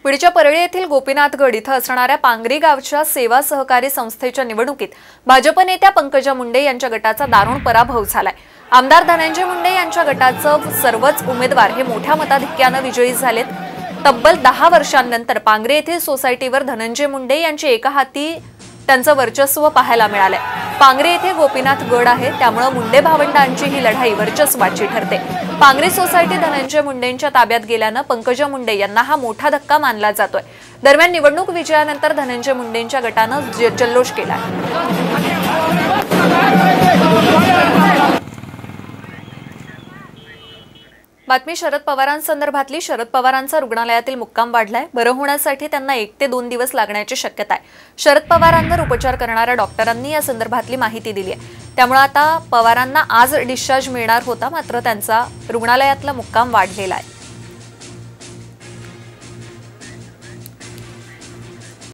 बीडच्या परळी येथील गोपीनाथगड इथं असणाऱ्या पांगरी गावच्या सेवा सहकारी संस्थेच्या निवडणुकीत भाजप नेत्या पंकजा मुंडे यांच्या गटाचा दारुण पराभव झालाय। आमदार धनंजय मुंडे यांच्या गटाचं सर्वच उमेदवार हे मोठ्या मताधिक्याने विजयी झालेत। तब्बल 10 वर्षांनंतर पांगरी येथील सोसायटीवर धनंजय मुंडे यांचे एका हाती त्यांचं वर्चस्व पाहायला मिळाले। पांगरी येथे गोपीनाथ गड आहे, त्यामुळे मुंडे भावंडांची ही लढाई वर्चस्वाची ठरते। पांगरी सोसायटी धनंजय मुंडेंच्या ताब्यात गेल्यानं पंकजा मुंडे यांना हा मोठा धक्का मानला जातोय। दरम्यान निवडणूक विजयानंतर धनंजय मुंडेंच्या गटानं जल्लोष केला। बातमी शरद पवारांसंदर्भातली। शरद पवारांचा रुग्णालयातील मुक्काम वाढलाय। बरं होण्यासाठी त्यांना 1 ते 2 दिवस लागण्याची शक्यता आहे। शरद पवारांवर उपचार करणाऱ्या डॉक्टरांनी या संदर्भातली माहिती दिली आहे। त्यामुळे आता पवारांना आज डिस्चार्ज मिळणार होता, मात्र त्यांचा रुग्णालयातला मुक्काम वाढलेला आहे।